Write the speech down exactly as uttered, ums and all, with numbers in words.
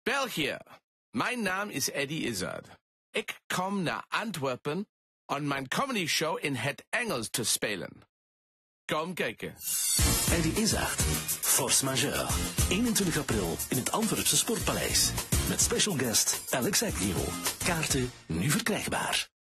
België. Mijn naam is Eddie Izzard. Ik kom naar Antwerpen om mijn comedy show in het Engels te spelen. Kom kijken. Eddie Izzard, Force Majeure. eenentwintig april in het Antwerpse Sportpaleis. Met special guest Alex Agnew. Kaarten nu verkrijgbaar.